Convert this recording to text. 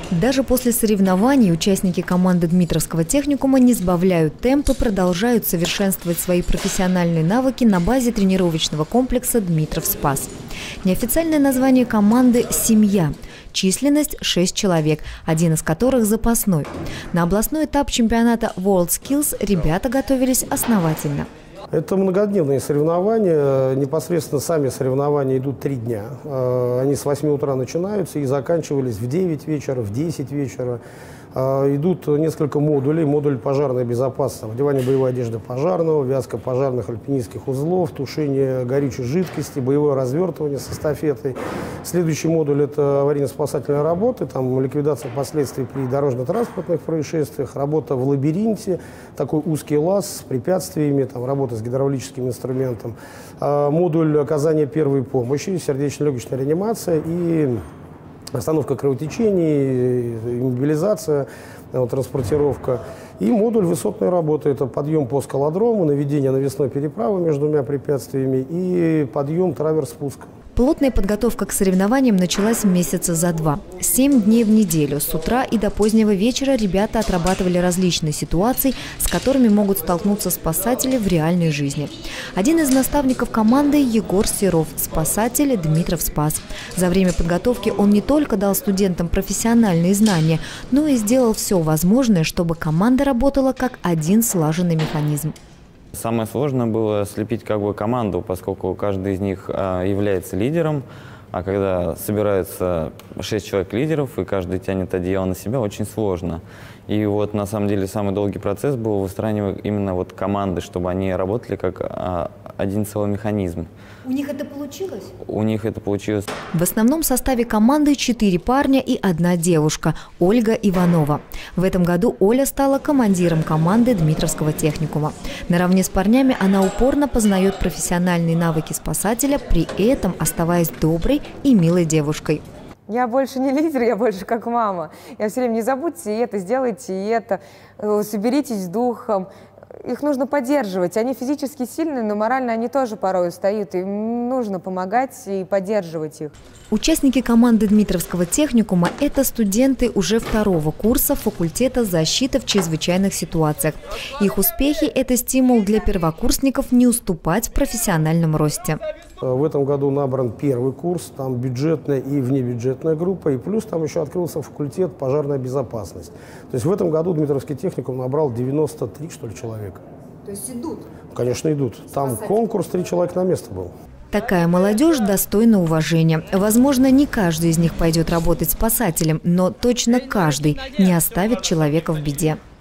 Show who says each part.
Speaker 1: Даже после соревнований участники команды Дмитровского техникума не сбавляют темп и продолжают совершенствовать свои профессиональные навыки на базе тренировочного комплекса «Дмитров-Спас». Неофициальное название команды «Семья». Численность 6 человек, один из которых запасной. На областной этап чемпионата WorldSkills ребята готовились основательно.
Speaker 2: Это многодневные соревнования. Непосредственно сами соревнования идут 3 дня. Они с 8 утра начинаются и заканчивались в 9 вечера, в 10 вечера. Идут несколько модулей. Модуль пожарной безопасности, одевание боевой одежды пожарного, вязка пожарных альпинистских узлов, тушение горючей жидкости, боевое развертывание с эстафетой. Следующий модуль – это аварийно-спасательная работа, там ликвидация последствий при дорожно-транспортных происшествиях, работа в лабиринте, такой узкий лаз с препятствиями, там, работа с гидравлическим инструментом. Модуль оказания первой помощи, сердечно-легочная реанимация и остановка кровотечений, иммобилизация, транспортировка. И модуль высотной работы – это подъем по скалодрому, наведение навесной переправы между двумя препятствиями и подъем траверс-спуск.
Speaker 1: Плотная подготовка к соревнованиям началась месяца за 2. 7 дней в неделю. С утра и до позднего вечера ребята отрабатывали различные ситуации, с которыми могут столкнуться спасатели в реальной жизни. Один из наставников команды – Егор Серов, спасатель Дмитров-Спас. За время подготовки он не только дал студентам профессиональные знания, но и сделал все возможное, чтобы команда работала как один слаженный механизм.
Speaker 3: Самое сложное было слепить команду, поскольку каждый из них является лидером, а когда собираются 6 человек лидеров и каждый тянет одеяло на себя, очень сложно. И вот на самом деле самый долгий процесс был выстраивание именно команды, чтобы они работали как один целый механизм.
Speaker 1: У них это получилось?
Speaker 3: У них это получилось.
Speaker 1: В основном составе команды 4 парня и 1 девушка – Ольга Иванова. В этом году Оля стала командиром команды Дмитровского техникума. Наравне с парнями она упорно познает профессиональные навыки спасателя, при этом оставаясь доброй и милой девушкой.
Speaker 4: Я больше не лидер, я больше как мама. Я все время: не забудьте это, сделайте это, соберитесь с духом. Их нужно поддерживать. Они физически сильные, но морально они тоже порой устают. Им нужно помогать и поддерживать их.
Speaker 1: Участники команды Дмитровского техникума – это студенты уже 2-го курса факультета защиты в чрезвычайных ситуациях. Их успехи – это стимул для первокурсников не уступать в профессиональном росте.
Speaker 2: В этом году набран 1-й курс, там бюджетная и внебюджетная группа, и плюс там еще открылся факультет пожарная безопасность. То есть в этом году Дмитровский техникум набрал 93, что ли, человека.
Speaker 4: То есть идут?
Speaker 2: Конечно, идут. Там конкурс, 3 человека на место был.
Speaker 1: Такая молодежь достойна уважения. Возможно, не каждый из них пойдет работать спасателем, но точно каждый не оставит человека в беде.